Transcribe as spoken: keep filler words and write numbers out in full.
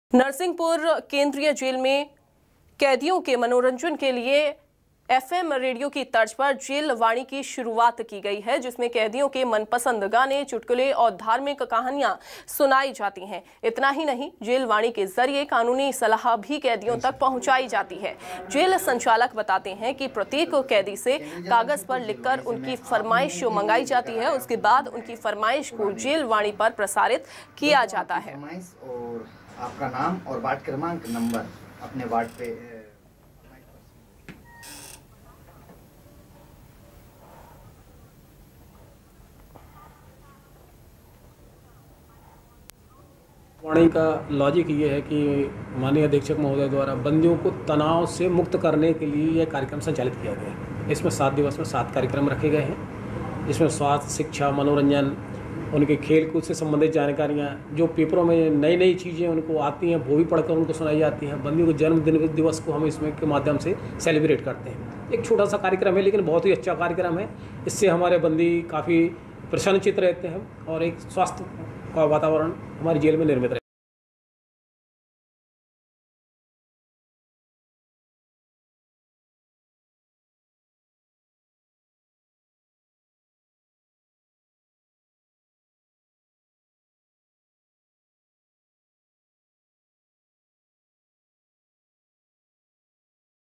नरसिंहपुर केंद्रीय जेल में कैदियों के मनोरंजन के लिए एफएम रेडियो की तर्ज पर जेल वाणी की शुरुआत की गई है, जिसमें कैदियों के मनपसंद गाने, चुटकुले और धार्मिक कहानियां सुनाई जाती हैं। इतना ही नहीं, जेल वाणी के जरिए कानूनी सलाह भी कैदियों तक पहुंचाई जाती है। जेल संचालक बताते हैं कि प्रत्येक कैदी से कागज पर लिखकर उनकी फरमाइश मंगाई जाती है। उसके बाद उनकी फरमाइश को जेल वाणी पर प्रसारित किया जाता है। और आपका नाम और वार्ड क्रमांक नंबर अपने वार्ड पे वाणी का लॉजिक ये है कि माननीय अधीक्षक महोदय द्वारा बंदियों को तनाव से मुक्त करने के लिए यह कार्यक्रम संचालित किया गया है। इसमें सात दिवस में सात कार्यक्रम रखे गए हैं, जिसमें स्वास्थ्य, शिक्षा, मनोरंजन, उनके खेल कूद से संबंधित जानकारियाँ, जो पेपरों में नई नई चीज़ें उनको आती हैं वो भी पढ़कर उनको सुनाई जाती हैं। बंदियों के जन्मदिन दिवस को हम इसमें के माध्यम से सेलिब्रेट करते हैं। एक छोटा सा कार्यक्रम है, लेकिन बहुत ही अच्छा कार्यक्रम है। इससे हमारे बंदी काफ़ी प्रसन्नचित्त रहते हैं और एक स्वास्थ्य का वातावरण हमारी जेल में निर्मित रहता है।